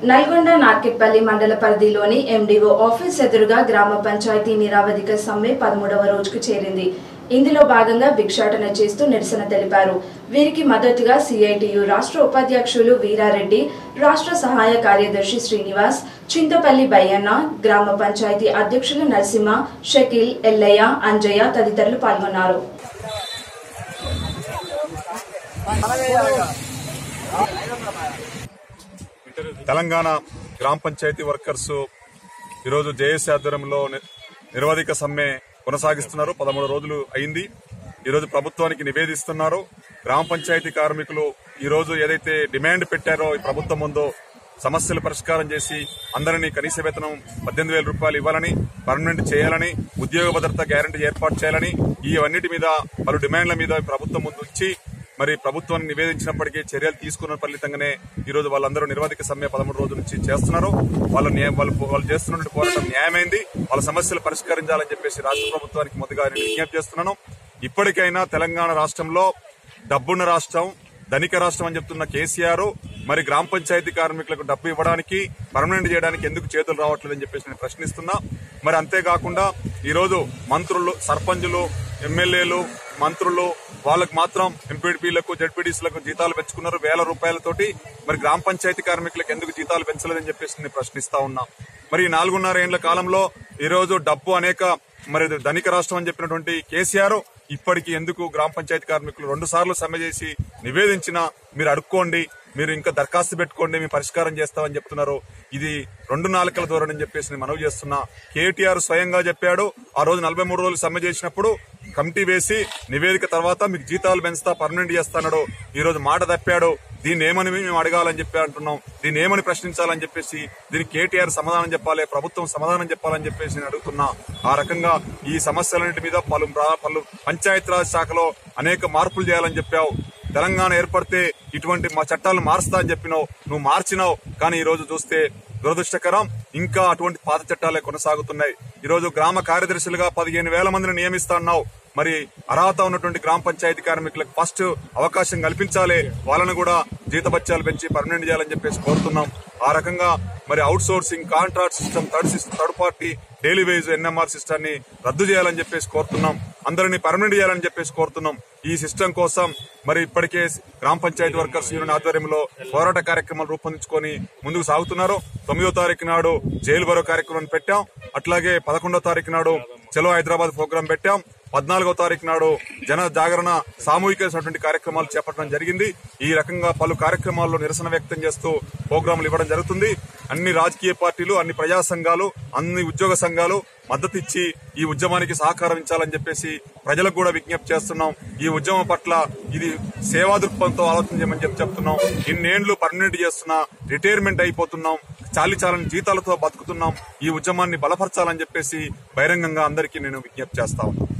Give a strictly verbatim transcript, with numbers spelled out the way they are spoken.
నల్గొండ నార్కెట్పల్లి మండల పరిధిలోని MDO office ఎదురుగా గ్రామ పంచాయతీ నిరావధిక సమ్మె పదమూడవ రోజుకు చేరింది. ఇందులో భాగంగా భిక్షాటన చేస్తూ నిరసన తెలిపారు. వీరికి మద్దతుగా సిఐటియు రాష్ట్ర ఉపాధ్యక్షులు వీరారెడ్డి, రాష్ట్ర సహాయ కార్యదర్శి శ్రీనివాస్, చింతపల్లి బయ్యన్న, గ్రామ పంచాయతీ అధ్యక్షులు నరసింహ, షకీల్, ఎల్లయ్య, అంజయ్య తదితరులు పాల్గొన్నారు. తెలంగాణ గ్రామ పంచాయతీ వర్కర్స్ ఈరోజు జేఏసీ ఆధ్వర్యంలో నిరవధిక సమ్మె కొనసాగిస్తున్నారు. పదమూడు రోజులు అయింది. ఈరోజు ప్రభుత్వానికి నివేదిస్తున్నారు. గ్రామ పంచాయతీ కార్మికులు ఈరోజు ఏదైతే డిమాండ్ పెట్టారో ఈ ప్రభుత్వం ముందు సమస్యలు పరిష్కారం చేసి అందరినీ కనీస వేతనం పద్దెనిమిది వేల రూపాయలు ఇవ్వాలని, పర్మనెంట్ చేయాలని, ఉద్యోగ భద్రత గ్యారంటీ ఏర్పాటు చేయాలని, ఇవన్నిటి మీద పలు డిమాండ్ల మీద ప్రభుత్వం ముందు ఉంచి మరి ప్రభుత్వాన్ని నివేదించినప్పటికీ చర్యలు తీసుకున్న ఫలితంగానే ఈ రోజు వాళ్ళందరూ నిరవధిక సమ్మె పదమూడు రోజుల నుంచి చేస్తున్నారు. వాళ్ళ వాళ్ళు వాళ్ళు చేస్తున్న పోరాటం న్యాయమైంది. వాళ్ళ సమస్యలు పరిష్కరించాలని చెప్పేసి రాష్ట్ర ప్రభుత్వానికి మొదటిగా నేను విజ్ఞప్తి చేస్తున్నాను. ఇప్పటికైనా తెలంగాణ రాష్ట్రంలో డబ్బున్న రాష్ట్రం, ధనిక రాష్ట్రం అని చెప్తున్న కేసీఆర్ మరి గ్రామ పంచాయతీ కార్మికులకు డబ్బు ఇవ్వడానికి, పర్మనెంట్ చేయడానికి ఎందుకు చేతులు రావట్లేదని చెప్పేసి నేను ప్రశ్నిస్తున్నా. మరి అంతేకాకుండా ఈరోజు మంత్రులు, సర్పంచులు, ఎమ్మెల్యేలు, మంత్రులు వాళ్ళకు మాత్రం ఎంపీడీపీలకు, జడ్పీడీసీలకు జీతాలు పెంచుకున్నారు వేల రూపాయలతోటి. మరి గ్రామ పంచాయతీ కార్మికులకు ఎందుకు జీతాలు పెంచలేదని చెప్పేసి నేను ప్రశ్నిస్తా ఉన్నా. మరి నాలుగున్నర ఏళ్ల కాలంలో ఈ రోజు డబ్బు అనేక మరి ధనిక రాష్ట్రం అని చెప్పినటువంటి కేసీఆర్ ఇప్పటికీ ఎందుకు గ్రామ పంచాయతీ కార్మికులు రెండు సార్లు సమ్మె చేసి నివేదించినా మీరు అడుక్కోండి, మీరు ఇంకా దరఖాస్తు పెట్టుకోండి, మేము పరిష్కారం చేస్తామని చెప్తున్నారు. ఇది రెండు నాలుకల ధోరణి అని చెప్పేసి నేను మనవి చేస్తున్నా. కేటీఆర్ స్వయంగా చెప్పాడు, ఆ రోజు నలభై మూడు రోజులు సమ్మె చేసినప్పుడు కమిటీ వేసి నివేదిక తర్వాత మీకు జీతాలు పెంచుతా, పర్మనెంట్ చేస్తాడు. ఈ రోజు మాట తప్పాడు. దీన్ని ఏమని మేము అడగాలని చెప్పి అంటున్నాం, దీన్ని ఏమని ప్రశ్నించాలని చెప్పేసి, దీనికి కేటీఆర్ సమాధానం చెప్పాలి, ప్రభుత్వం సమాధానం చెప్పాలని చెప్పేసి నేను అడుగుతున్నా. ఆ రకంగా ఈ సమస్యలన్నింటి మీద పలు పలు పంచాయతీరాజ్ శాఖలో అనేక మార్పులు చేయాలని చెప్పావు. తెలంగాణ ఏర్పడితే ఇటువంటి మా చట్టాలను మారుస్తా అని చెప్పినావు, నువ్వు మార్చినావు. కానీ ఈ రోజు చూస్తే దురదృష్టకరం, ఇంకా అటువంటి పాత చట్టాలే కొనసాగుతున్నాయి. ఈ రోజు గ్రామ కార్యదర్శులుగా పదిహేను వేల మందిని నియమిస్తా అన్నావు. మరి అర్హత ఉన్నటువంటి గ్రామ పంచాయతీ కార్మికులకు ఫస్ట్ అవకాశం కల్పించాలి, వాళ్ళను కూడా జీతభత్యాలు పెంచి పర్మనెంట్ చేయాలని చెప్పేసి కోరుతున్నాం. ఆ రకంగా మరి outsourcing, contract system, third system, third party daily wage NMR system ని రద్దు చేయాలని చెప్పేసి కోరుతున్నాం. అందరినీ పర్మనెంట్ చేయాలని చెప్పేసి కోరుతున్నాం. ఈ సిస్టమ్ కోసం మరి ఇప్పటికే గ్రామ పంచాయతీ వర్కర్స్ యూనియన్ ఆధ్వర్యంలో పోరాట కార్యక్రమాలు రూపొందించుకొని ముందుకు సాగుతున్నారు. తొమ్మిదో తారీఖు నాడు జైలు బరో కార్యక్రమాన్ని పెట్టాం. అట్లాగే పదకొండో తారీఖు నాడు చలో హైదరాబాద్ ప్రోగ్రాం పెట్టాం. పద్నాలుగో తారీఖు నాడు జన జాగరణ సామూహికమైనటువంటి కార్యక్రమాలు చేపట్టడం జరిగింది. ఈ రకంగా పలు కార్యక్రమాల్లో నిరసన వ్యక్తం చేస్తూ ప్రోగ్రాంలు ఇవ్వడం జరుగుతుంది. అన్ని రాజకీయ పార్టీలు, అన్ని ప్రజా సంఘాలు, అన్ని ఉద్యోగ సంఘాలు మద్దతు ఇచ్చి ఈ ఉద్యమానికి సహకరించాలని చెప్పేసి ప్రజలకు కూడా విజ్ఞప్తి చేస్తున్నాం. ఈ ఉద్యమం పట్ల ఇది సేవా దృక్పథంతో ఆలోచన చేయమని చెప్పి చెప్తున్నాం. ఇన్నేళ్లు పర్మనెంట్ చేస్తున్నా, రిటైర్మెంట్ అయిపోతున్నాం, చాలి చాలని జీతాలతో బతుకుతున్నాం. ఈ ఉద్యమాన్ని బలపరచాలని చెప్పేసి బహిరంగంగా అందరికీ నేను విజ్ఞప్తి చేస్తా ఉన్నాను.